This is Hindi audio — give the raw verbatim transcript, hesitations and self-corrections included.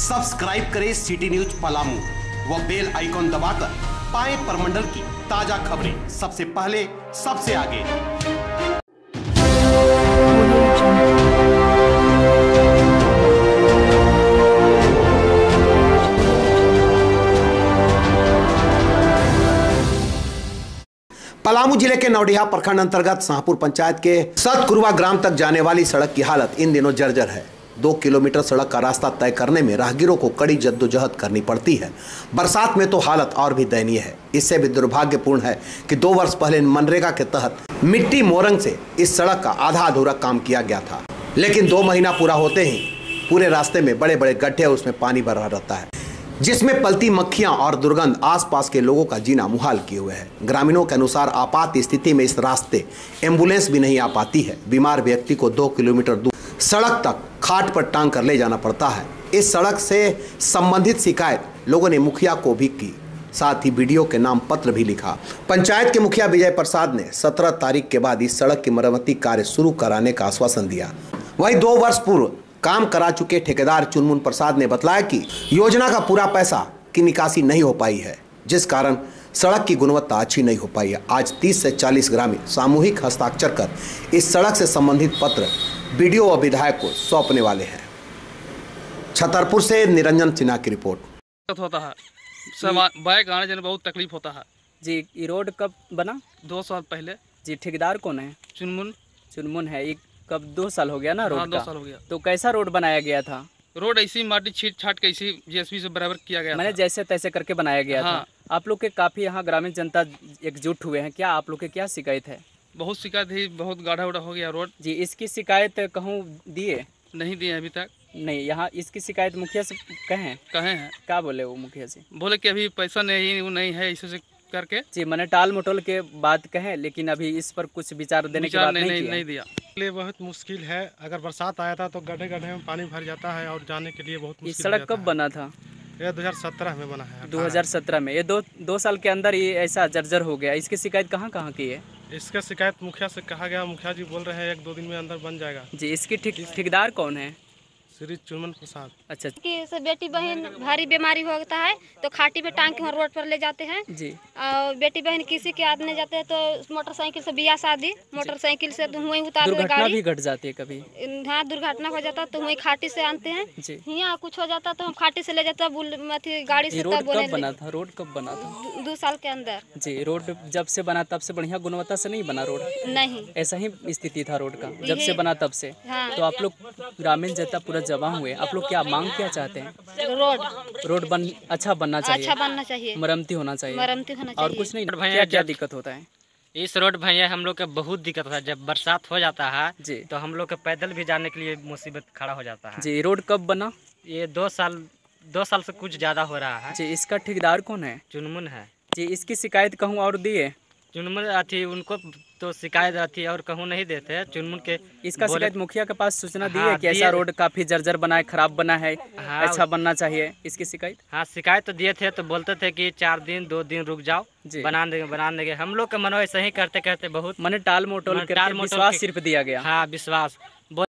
सब्सक्राइब करें सिटी न्यूज पलामू व बेल आइकॉन दबाकर पाएं परमंडल की ताजा खबरें सबसे पहले सबसे आगे। पलामू जिले के नौडिहा प्रखंड अंतर्गत शाहपुर पंचायत के सतकुरवा ग्राम तक जाने वाली सड़क की हालत इन दिनों जर्जर है। दो किलोमीटर सड़क का रास्ता तय करने में राहगीरों को कड़ी जद्दोजहद करनी पड़ती है। बरसात में तो हालत और भी दयनीय है। इससे भी दुर्भाग्यपूर्ण है कि दो वर्ष पहले मनरेगा के तहत मिट्टी मोरंग से इस सड़क का आधा अधूरा काम किया गया था, लेकिन दो महीना पूरा होते ही पूरे रास्ते में बड़े बड़े गड्ढे और उसमें पानी भरा रहता है, जिसमें पलती मक्खियां और दुर्गंध आसपास के लोगों का जीना मुहाल किए हुए है। ग्रामीणों के अनुसार आपात स्थिति में इस रास्ते एम्बुलेंस भी नहीं आ पाती है। बीमार व्यक्ति को दो किलोमीटर दूर सड़क तक खाट पर टांग कर ले जाना पड़ता है। इस सड़क से संबंधित शिकायत लोगों ने मुखिया को भी की, साथ ही बीडीओ के नाम पत्र भी लिखा। पंचायत के मुखिया विजय प्रसाद ने सत्रह तारीख के बाद इस सड़क की मरम्मती कार्य शुरू कराने का आश्वासन दिया। वहीं दो वर्ष पूर्व काम करा चुके ठेकेदार चुनमुन प्रसाद ने बताया कि योजना का पूरा पैसा की निकासी नहीं हो पाई है, जिस कारण सड़क की गुणवत्ता अच्छी नहीं हो पाई है। आज तीस से चालीस ग्रामीण सामूहिक हस्ताक्षर कर इस सड़क से संबंधित पत्र बीडीओ व विधायक को सौंपने वाले हैं। छतरपुर से निरंजन सिन्हा की रिपोर्ट। होता है बाइक आने जाने बहुत तकलीफ होता है जी। ये रोड कब बना? दो साल पहले जी। ठेकेदार कौन है? चुनमुन चुनमुन है। ये कब दो साल हो गया ना रोड हाँ, का? दो साल हो गया। तो कैसा रोड बनाया गया था? रोड ऐसी माटी छीट छाट के ऐसी जेसीबी से बराबर किया गया, मैंने जैसे तैसे करके बनाया गया हाँ। था। आप लोग के काफी यहाँ ग्रामीण जनता एकजुट हुए हैं, क्या आप लोग के क्या शिकायत है? बहुत शिकायत है, बहुत गाढ़ा उड़ा हो गया रोड जी। इसकी शिकायत कहूँ दिए? नहीं दिए अभी तक। नहीं, यहाँ इसकी शिकायत मुखिया से कहें? कहे हैं। क्या बोले वो मुखिया से? बोले कि अभी पैसा नहीं वो नहीं है, इसे से करके जी। मैंने टाल मटोल के बात कहें, लेकिन अभी इस पर कुछ विचार देने की बात नहीं, नहीं, नहीं, किया। नहीं दिया। लिए बहुत मुश्किल है। अगर बरसात आया था तो गड्ढे गड्ढे में पानी भर जाता है और जाने के लिए बहुत मुश्किल। इस सड़क कब बना था? ये दो हज़ार सत्रह में बना है। दो हज़ार सत्रह में। ये दो दो साल के अंदर ये ऐसा जर्जर हो गया। इसकी शिकायत कहाँ कहाँ की है? इसका शिकायत मुखिया से कहा गया, मुखिया जी बोल रहे हैं एक दो दिन में अंदर बन जाएगा। जी। इसकी ठेक ठेकेदार कौन है? श्री चुनमुन प्रसाद। अच्छा। कि से बेटी बहन भारी बीमारी होता है तो खाटी पे टांग के वहाँ रोड पर ले जाते हैं जी। और बेटी बहन किसी के आदमी जाते हैं तो मोटरसाइकिल से बियाह शादी मोटरसाइकिल से वहीं उतार दुर्घटना भी घट जाती है कभी। हाँ, दुर्घटना हो जाता है तो वहीं खाटी से आनते हैं। यहाँ कुछ हो जाता तो हम खाटी से ले जाते हैं गाड़ी से। रोड कब बना था? रोड कब बना था? दो साल के अंदर जी। रोड जब से बना तब से बढ़िया गुणवत्ता से नहीं बना रोड? नहीं, ऐसा ही स्थिति था रोड का जब से बना तब से। तो आप लोग ग्रामीण जनता पूरा जमा हुए, आप लोग क्या मांग क्या चाहते हैं? रोड रोड बन अच्छा बनना चाहिए, अच्छा बनना चाहिए, मरम्मती होना चाहिए, मरम्मती होना चाहिए। और कुछ नहीं। क्या क्या दिक्कत होता है इस रोड भैया? हम लोग के बहुत दिक्कत होता है। जब बरसात हो जाता है जी तो हम लोग के पैदल भी जाने के लिए मुसीबत खड़ा हो जाता है जी। रोड कब बना? ये दो साल दो साल से कुछ ज्यादा हो रहा है जी। इसका ठेकेदार कौन है? चुनमुन है जी। इसकी शिकायत कहूँ और दिए? चुनमुन अथी उनको तो शिकायत आती और कहूँ नहीं देते। चुनमुन के इसका शिकायत मुखिया के पास सूचना दी हाँ, है कि ऐसा रोड काफी जर्जर बना है, खराब बना है, हाँ, अच्छा बनना चाहिए। इसकी शिकायत? हाँ, शिकायत तो दिए थे, तो बोलते थे कि चार दिन दो दिन रुक जाओ, बना देंगे बना देंगे। हम लोग का मन ऐसे ही करते करते बहुत मैंने टाल मोटोल करके विश्वास सिर्फ दिया गया। हाँ, विश्वास